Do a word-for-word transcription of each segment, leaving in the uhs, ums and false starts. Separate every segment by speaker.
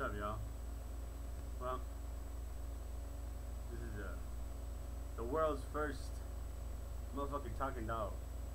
Speaker 1: up, y'all? Well, this is uh, the world's first motherfucking talking dog.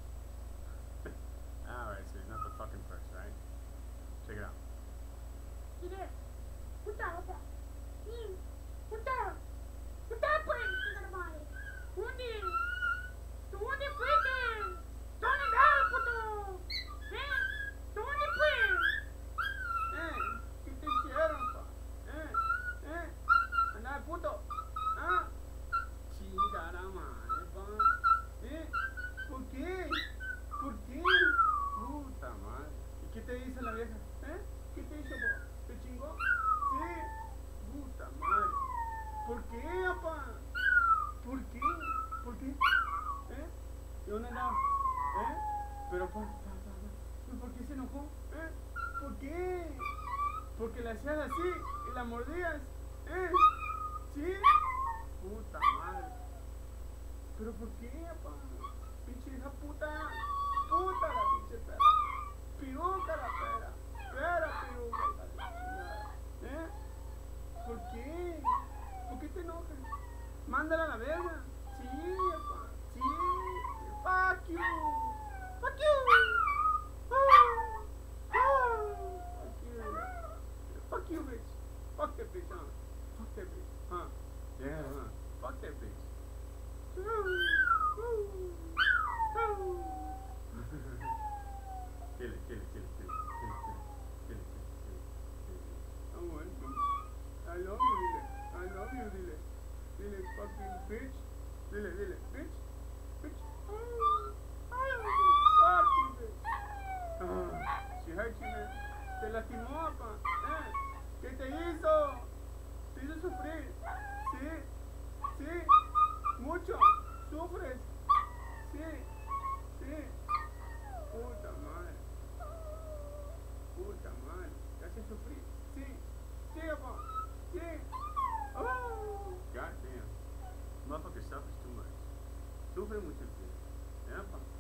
Speaker 1: Alright, so he's not the fucking first, right? Check it out.
Speaker 2: You there? What's up? What's up? Mm. What's up? What's up, pues? Chica de madre. ¿Dónde? ¿Dónde fuiste? ¿Dónde andabas, puto? ¿Eh? ¿Dónde fue? ¿Eh? ¿Qué te hicieron, pa? ¿Eh? ¿Eh? Andaba, puto. ¿Ah? Chingada madre, pa. ¿Eh? ¿Por qué? ¿Por qué? Puta madre. ¿Y qué te dice la vieja? ¿Eh? ¿Qué te hizo, pa? ¿Te chingó? Sí. Puta madre. ¿Por qué, apa? ¿Por qué? ¿Por qué? ¿Eh? ¿Y dónde andaba? ¿Eh? Pero, pa, pa, pa, pa. ¿Por qué se enojó? ¿Eh? ¿Por qué? Porque la hacías así y la mordías. ¿Eh? ¿Sí? Puta madre. ¿Pero por qué, apa? Pinche hija puta. Puta la pinche perra. Piruca la perra. Perra piruca la chingada. ¿Eh? ¿Por qué? ¿Por qué te enojas? Mándala a la verga. Sí, apa. Sí. Fuck you. Fuck you. Ah. Ah. Fuck you. Fuck you, bitch. Fuck that bitch, huh? Fuck that bitch. Huh? Yeah, huh? Fuck that bitch. Kill it, kill it, kill it, kill it, kill it, kill it, kill it, kill it, kill it. I want to. I love you, dile. I love you, dile. Dile, fucking bitch. Dile, dile, bitch. Bitch. Oh, I love you. Fuck you, bitch. Ah, she hurt you, man. Te lastimó, apa. ¿Eh? ¿Qué te hizo? Te hizo sufrir. Sí. Sí. Mucho. Sufres. Sí. Sí. Puta madre. Puta madre. ¿Te hace sufrir? Sí. Sí, apa. Sí. Oh. God damn. Motherfucker suffers too much. Sufre mucho, tío. Yeah, apa.